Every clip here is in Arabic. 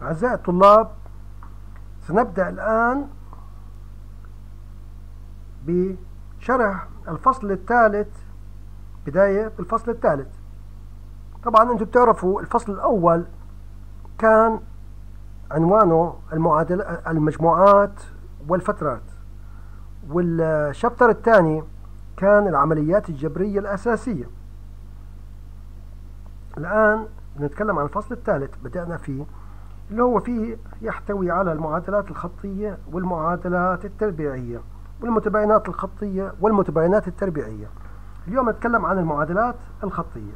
أعزائي الطلاب، سنبدأ الآن بشرح الفصل الثالث. بداية بالفصل الثالث. طبعا أنتم بتعرفوا الفصل الأول كان عنوانه المجموعات والفترات، والشابتر الثاني كان العمليات الجبرية الأساسية. الآن نتكلم عن الفصل الثالث بدأنا فيه، اللي هو فيه يحتوي على المعادلات الخطية والمعادلات التربيعية والمتباينات الخطية والمتباينات التربيعية. اليوم نتكلم عن المعادلات الخطية.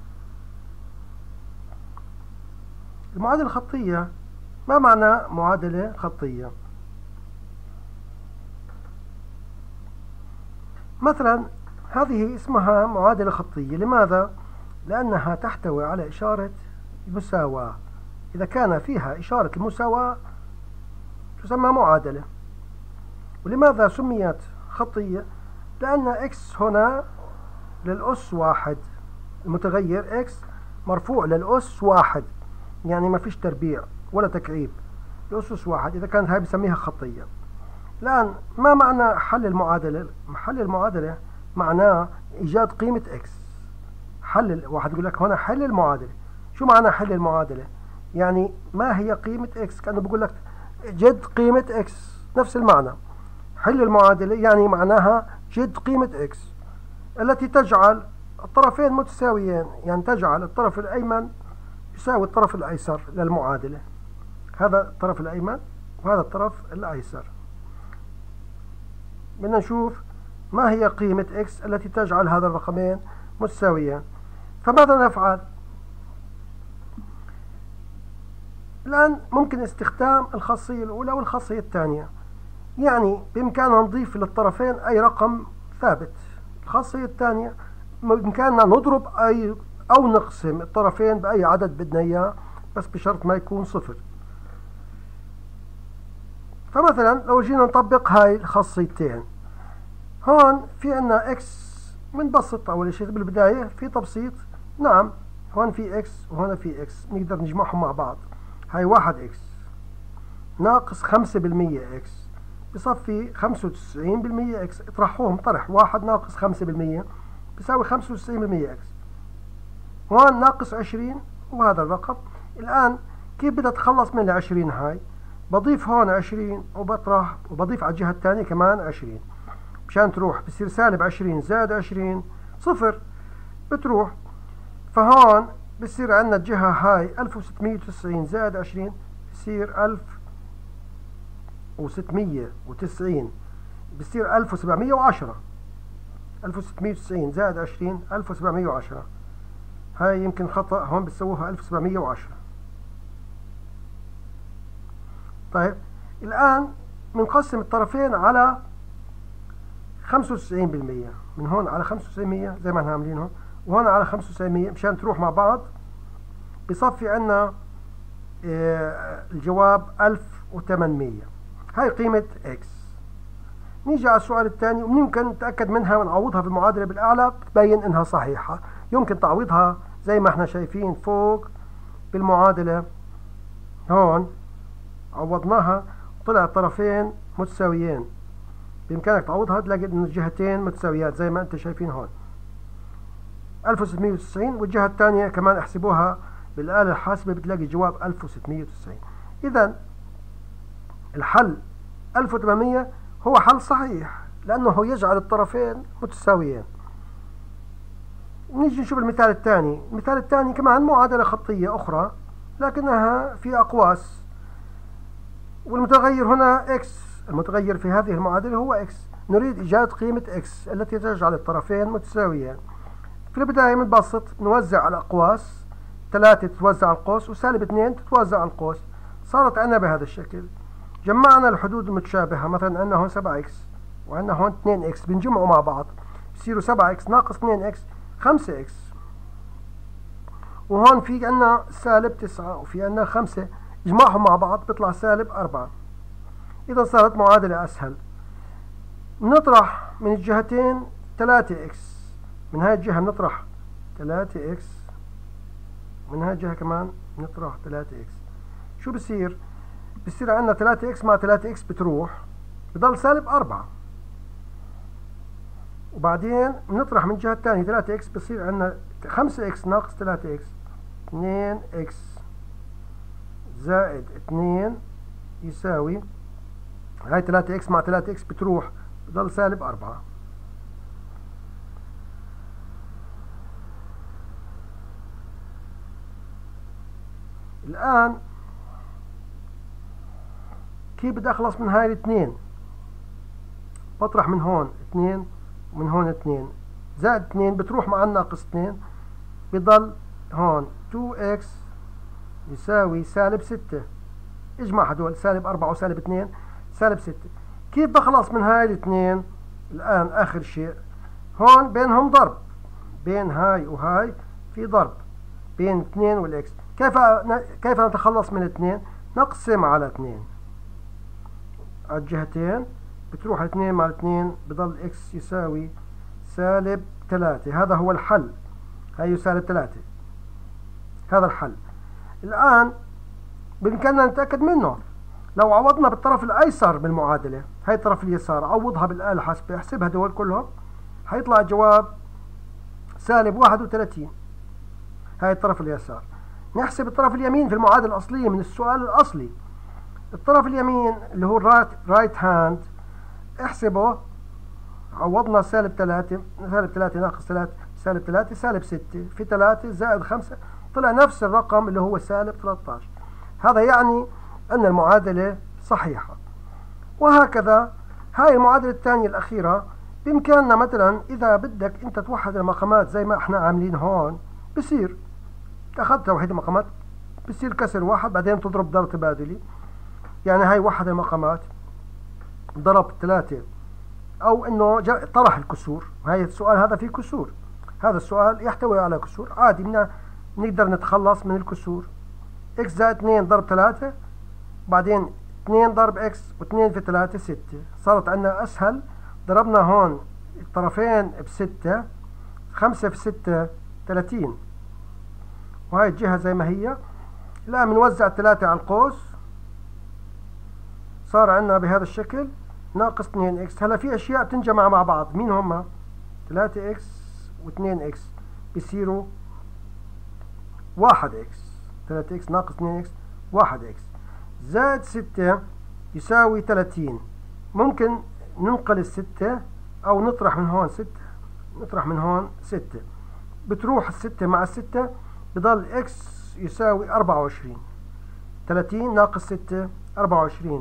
المعادلة الخطية، ما معنى معادلة خطية؟ مثلا هذه اسمها معادلة خطية. لماذا؟ لأنها تحتوي على إشارة المساواة. إذا كان فيها إشارة المساواة تسمى معادلة. ولماذا سميت خطية؟ لأن x هنا للأس واحد، المتغير x مرفوع للأس واحد، يعني ما فيش تربيع ولا تكعيب، الأسس واحد. إذا كانت هاي بسميها خطية. الآن ما معنى حل المعادلة؟ حل المعادلة معناه إيجاد قيمة x. حل واحد يقول لك هنا حل المعادلة. شو معنى حل المعادلة؟ يعني ما هي قيمة x؟ كأنه بقول لك جد قيمة x، نفس المعنى. حل المعادلة يعني معناها جد قيمة x التي تجعل الطرفين متساويين، يعني تجعل الطرف الأيمن يساوي الطرف الأيسر للمعادلة. هذا الطرف الأيمن وهذا الطرف الأيسر. بدنا نشوف ما هي قيمة x التي تجعل هذا الرقمين متساويين. فماذا نفعل؟ الآن ممكن استخدام الخاصية الأولى والخاصية الثانية. يعني بإمكاننا نضيف للطرفين أي رقم ثابت. الخاصية الثانية بإمكاننا نضرب أو نقسم الطرفين بأي عدد بدنا إياه، بس بشرط ما يكون صفر. فمثلا لو جينا نطبق هاي الخاصيتين، هون في عنا x. بنبسط أول شيء بالبداية في تبسيط. نعم، هون في x وهنا في x، نقدر نجمعهم مع بعض. هاي 1x ناقص 5% x بصفي 95% x. اطرحوهم طرح. 1 ناقص 5% بيساوي 95% x. هون ناقص 20 وهذا الرقم. الآن كيف بدي أتخلص من ال20 هاي؟ بضيف هون 20 وبطرح وبضيف على الجهة الثانية كمان 20 مشان تروح. بصير سالب 20 زائد 20 صفر، بتروح. فهون بصير عندنا الجهة هاي 1690 زائد 20 بصير 1690 بصير 1710. 1690 زائد 20 1710. هاي يمكن خطأ، هون بتسووها 1710. طيب الآن بنقسم الطرفين على 95%. من هون على 95% زي ما احنا عاملينه، وهون على 95% مشان تروح مع بعض. بصفي عنا الجواب 1800. هاي قيمة x. نيجي على السؤال الثاني، وممكن نتأكد منها ونعوضها في المعادلة بالأعلى بتبين إنها صحيحة. يمكن تعويضها زي ما احنا شايفين فوق بالمعادلة. هون عوضناها طلع الطرفين متساويين. بإمكانك تعوضها تلاقي إن الجهتين متساويات زي ما أنت شايفين هون 1690، والجهة الثانية كمان احسبوها بالآلة الحاسبة بتلاقي جواب 1690. إذا الحل 1800 هو حل صحيح لأنه يجعل الطرفين متساويين. نيجي نشوف المثال الثاني. المثال الثاني كمان معادلة خطية أخرى لكنها في أقواس، والمتغير هنا x. المتغير في هذه المعادلة هو x. نريد إيجاد قيمة x التي تجعل الطرفين متساويين. في البداية بنبسط، نوزع الأقواس. 3 تتوزع على القوس وسالب 2 تتوزع على القوس. صارت عندنا بهذا الشكل. جمعنا الحدود المتشابهة. مثلا عندنا هون 7x وعندنا هون 2x، بنجمعوا مع بعض بصيروا 7x ناقص 2x 5x. وهون في عندنا سالب 9 وفي عندنا 5، اجمعهم مع بعض بيطلع سالب 4. إذا صارت معادلة أسهل. نطرح من الجهتين 3x. من هاي الجهة نطرح 3x، من هاي الجهة كمان نطرح 3x. شو بصير؟ بصير عندنا 3x مع 3x بتروح، بضل سالب 4. وبعدين بنطرح من الجهة الثانية 3x، بصير عندنا 5x ناقص 3x 2x زائد 2 يساوي، هاي 3x مع 3x بتروح، بضل سالب 4. الآن كيف بدي أخلص من هاي الاثنين؟ بطرح من هون 2 ومن هون 2 زائد 2 بتروح مع الناقص 2، بضل هون 2x يساوي سالب 6. اجمع هدول، سالب 4 وسالب 2 سالب 6. كيف بخلص من هاي الاثنين؟ الآن آخر شيء هون بينهم ضرب، بين هاي وهاي في ضرب بين 2 والإكس. كيف نتخلص من 2؟ نقسم على 2 على الجهتين، بتروح 2 مع 2 بضل إكس يساوي سالب 3. هذا هو الحل، هاي سالب 3، هذا الحل. الآن بإمكاننا نتأكد منه. لو عوضنا بالطرف الأيسر بالمعادلة، هاي الطرف اليسار، عوضها بالآلة الحاسبة، احسبها دول كلهم، حيطلع الجواب سالب 31. هاي الطرف اليسار. نحسب الطرف اليمين في المعادلة الأصلية من السؤال الأصلي. الطرف اليمين اللي هو رايت هاند، احسبه. عوضنا سالب 3، سالب 3 ناقص 3 سالب 3 سالب 6 في 3 زائد 5، طلع نفس الرقم اللي هو سالب 13. هذا يعني أن المعادلة صحيحة. وهكذا هاي المعادلة الثانية الأخيرة، بإمكاننا مثلا إذا بدك أنت توحد المقامات زي ما احنا عاملين هون، بصير أخذت توحيد المقامات، بصير كسر واحد بعدين تضرب ضرب تبادلي. يعني هاي وحد المقامات ضرب 3، أو إنه طرح الكسور. هاي السؤال هذا فيه كسور، هذا السؤال يحتوي على كسور، عادي نقدر نتخلص من الكسور. x زائد 2 ضرب 3، بعدين 2 ضرب x و2 في 3 6. صارت عندنا أسهل، ضربنا هون الطرفين ب6، 5 في 6 30، وهاي الجهة زي ما هي. الآن بنوزع 3 على القوس، صار عندنا بهذا الشكل ناقص 2x. هلا في أشياء بتنجمع مع بعض، مين هما؟ 3x و2x بيصيروا 1x. 3x ناقص 2x 1x زائد 6 يساوي 30. ممكن ننقل الستة أو نطرح من هون 6، نطرح من هون 6، بتروح 6 مع 6 بضل x يساوي 24. 30 ناقص 6 24.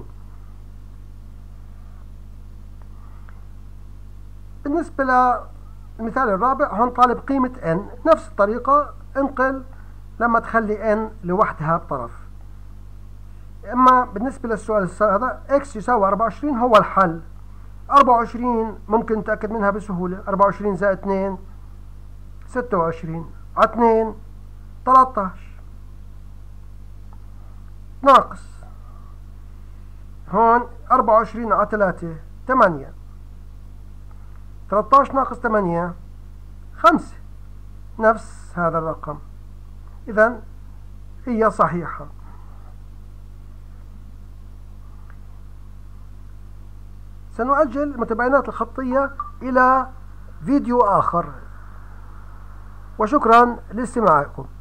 بالنسبة للمثال الرابع، هون طالب قيمة n. نفس الطريقة انقل لما تخلي n لوحدها بطرف. اما بالنسبة للسؤال هذا x يساوي 24 هو الحل. 24 ممكن نتأكد منها بسهولة. 24 زائد 2 26 على 2 13 ناقص هون 24 على 3 8 13 ناقص 8 5، نفس هذا الرقم. إذن هي صحيحة. سنؤجل المتباينات الخطية إلى فيديو آخر، وشكرا لاستماعكم.